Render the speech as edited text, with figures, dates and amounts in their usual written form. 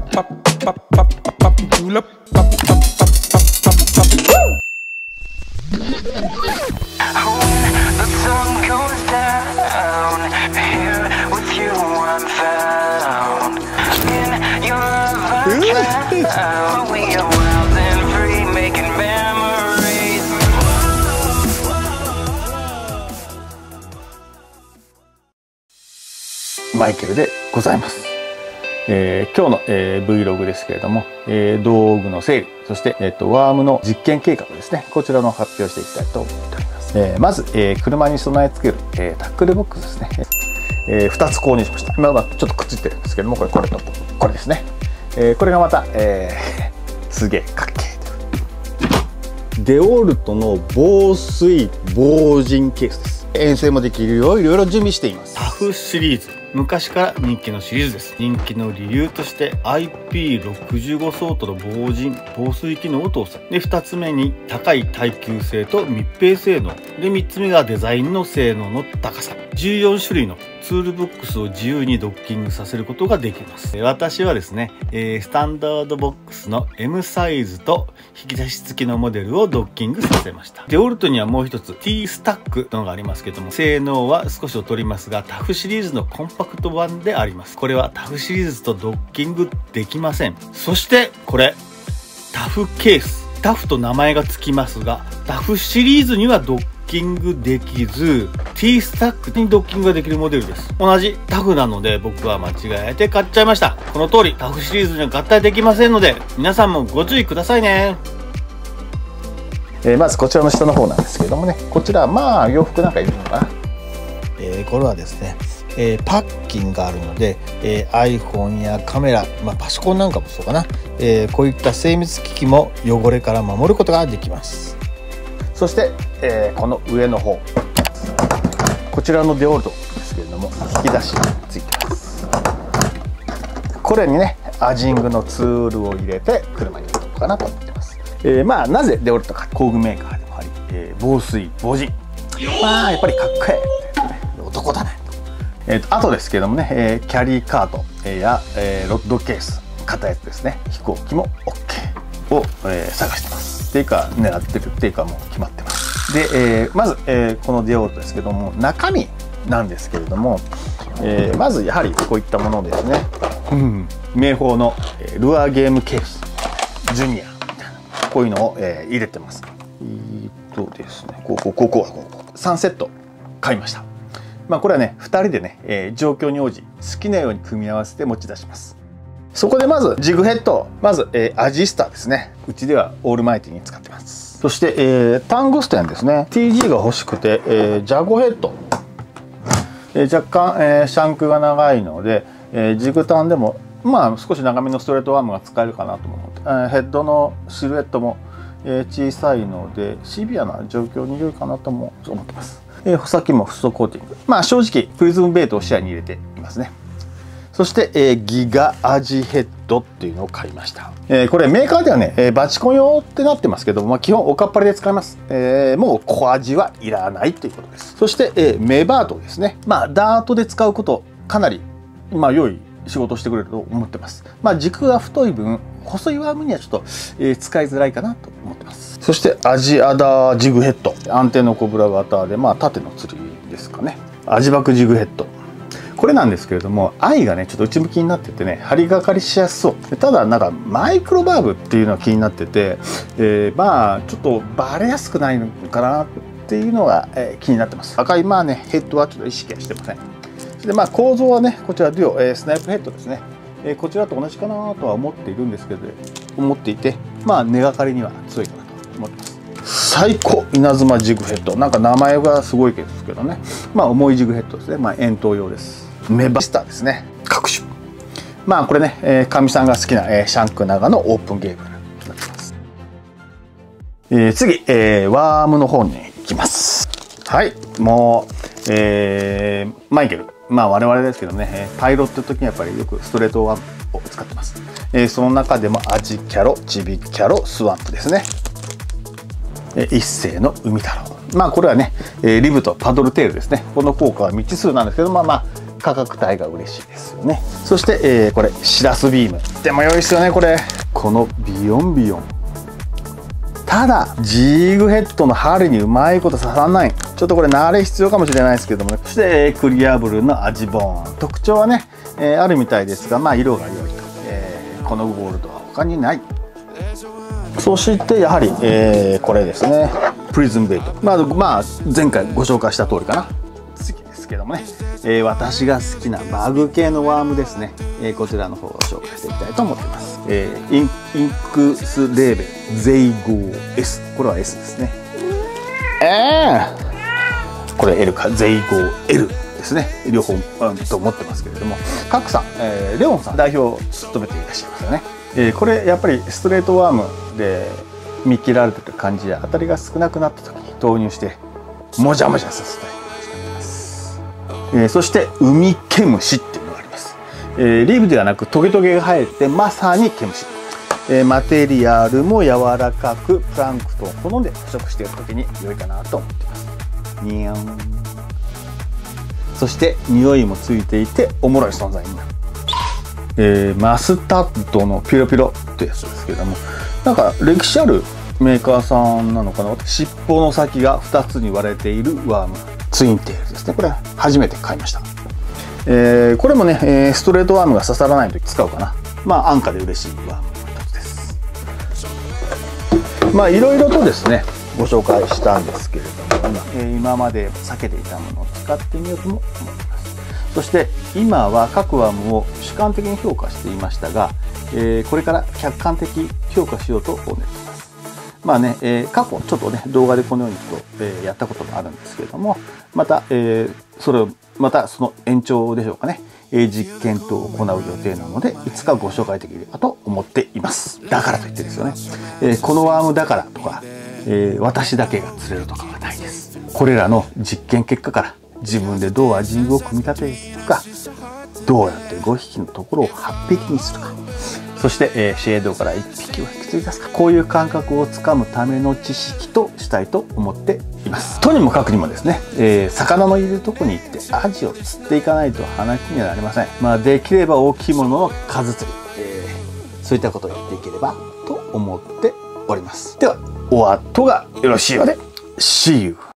マイケルでございます。今日の、Vlog ですけれども、道具の整理、そして、ワームの実験計画ですね、こちらの発表していきたいと思っております。まず、車に備え付ける、タックルボックスですね、2つ購入しました。今はちょっとくっついてるんですけども、これとこれですね。これがまた、すげえかっけえ。デオルトの防水防塵ケースです。遠征もできるよういろいろ準備しています。 タフシリーズ、昔から人気のシリーズです。人気の理由として IP65 相当の防水機能を搭載で、2つ目に高い耐久性と密閉性能で、3つ目がデザインの性能の高さ。14種類のツールボックスを自由にドッキングさせることができます。私はですね、スタンダードボックスの M サイズと引き出し付きのモデルをドッキングさせました。デオルトにはもう一つ T スタックというのがありますけども、性能は少し劣りますが、タフシリーズのコンパクト版であります。これはタフシリーズとドッキングできません。そしてこれタフケース、タフと名前が付きますが、タフシリーズにはドッキングできず T スタックにドッキングができるモデルです。同じタフなので僕は間違えて買っちゃいました。この通りタフシリーズには合体できませんので、皆さんもご注意くださいね。 まずこちらの下の方なんですけれどもね、こちらまあ洋服なんかいるのかな。 これはですね、パッキンがあるので、iPhone やカメラ、パソコンなんかもそうかな、こういった精密機器も汚れから守ることができます。 そして、この上の方、こちらのデオルトですけれども、引き出しがついてます。これにねアジングのツールを入れて車に入れようかなと思ってます。なぜデオルトか、工具メーカーでもあり、防水防塵、やっぱりかっこええ、男だね。あとですけどもね、キャリーカートやロッドケース、片やつですね、飛行機も OK を探してます。っていうか狙ってるっていうかもう決まってます。で、まずこのデオルトですけども、中身なんですけれども、まずやはりこういったものですね、名宝のルアーゲームケースジュニアみたいな、こういうのを入れてます。ですね、こう3セット買いました。これはね2人でね、状況に応じ好きなように組み合わせて持ち出します。そこでまずジグヘッド、まず、アジスタですね、うちではオールマイティに使ってます。そして、タングステンですね、 TG が欲しくて、ジャゴヘッド、若干、シャンクが長いので、ジグタンでも少し長めのストレートワームが使えるかなと思って、ヘッドのシルエットも、小さいのでシビアな状況に良いかなとも思ってます。穂先もフッ素コーティング、正直プリズムベイトを視野に入れていますね。そして、ギガアジヘッドっていうのを買いました。これメーカーではね、バチコン用ってなってますけども、基本おかっぱりで使います。もう小アジはいらないということです。そして、メバートですね、ダートで使うことかなり良い仕事をしてくれると思ってます。軸が太い分細いワームにはちょっと、使いづらいかなと思ってます。そしてアジアダージグヘッド、アンテナコブラ型で縦の釣りですかね、アジバクジグヘッド、これなんですけれども、愛がねちょっと内向きになっててね、張りがかりしやすそう。ただマイクロバーブっていうのは気になってて、ちょっとバレやすくないのかなっていうのが、気になってます。赤いヘッドはちょっと意識はしてません。それで構造はねこちらデュオ、スナイプヘッドですね、こちらと同じかなとは思っているんですけど、根がかりには強いかなと思ってます。最高稲妻ジグヘッド、名前がすごいですけどね、重いジグヘッドですね、遠投用です。メバスターですね、各種。これね、かみさんが好きな、シャンク長のオープンゲームになってます。次、ワームの方に行きます。はい、もう、マイケル、我々ですけどね、パイロットの時にやっぱりよくストレートワームを使ってます。その中でもアジキャロ、チビキャロ、スワンプですね。一世の海太郎、これはね、リブとパドルテールですね。この効果は未知数なんですけど、 価格帯が嬉しいですよね。そして、これシラスビームでも良いですよね。これこのビヨンビヨン、ただジーグヘッドの針にうまいこと刺さらない。ちょっとこれ慣れ必要かもしれないですけどもね。そして、クリアブルーの味ボーン、特徴はね、あるみたいですが、まあ色が良いと、このゴールドは他にない。そしてやはり、これですね、プリズムベイト、まあ前回ご紹介した通りかな。次ですけどもね、私が好きなバグ系のワームですね、こちらの方を紹介していきたいと思っています。インクスレーベルゼイゴー S、 これは S ですね。これ L か、ゼイゴー L ですね。両方、と思ってますけれども、賀来さん、レオンさん代表を務めていらっしゃいますよね。これやっぱりストレートワームで見切られてる感じや当たりが少なくなった時に投入してもじゃもじゃさせたいと思います。そして海毛虫っていうのがあります。リブではなくトゲトゲが生えてまさに毛虫。マテリアルも柔らかくプランクトンを好んで捕食している時に良いかなと思っています。にゃん。そして匂いもついていておもろい存在になる。マスタッドのピロピロってやつですけども、なんか歴史あるメーカーさんなのかな。尻尾の先が2つに割れているワーム、ツインテールですね。これ初めて買いました。これもね、ストレートワームが刺さらない時使うかな。まあ安価で嬉しいワームの一つです。まあいろいろとですねご紹介したんですけれども、今まで避けていたものを使ってみようとも思っています。そして今は各ワームを主観的に評価していましたが、これから客観的評価しようと思っています。まあね、過去ちょっとね動画でこのようにと、やったこともあるんですけれども、また、その延長でしょうかね、実験等を行う予定なのでいつかご紹介できればと思っています。だからといってですよね、このワームだからとか、私だけが釣れるとかはないです。これらの実験結果から自分でどうアジングを組み立てるか、どうやって5匹のところを8匹にするか、そして、シェードから1匹を引き継ぎ出すか、こういう感覚をつかむための知識としたいと思っています。とにもかくにもですね、魚のいるとこに行ってアジを釣っていかないと話にはなりません。まあできれば大きいものの数釣り、そういったことをやっていければと思っております。ではお後がよろしいようで See you!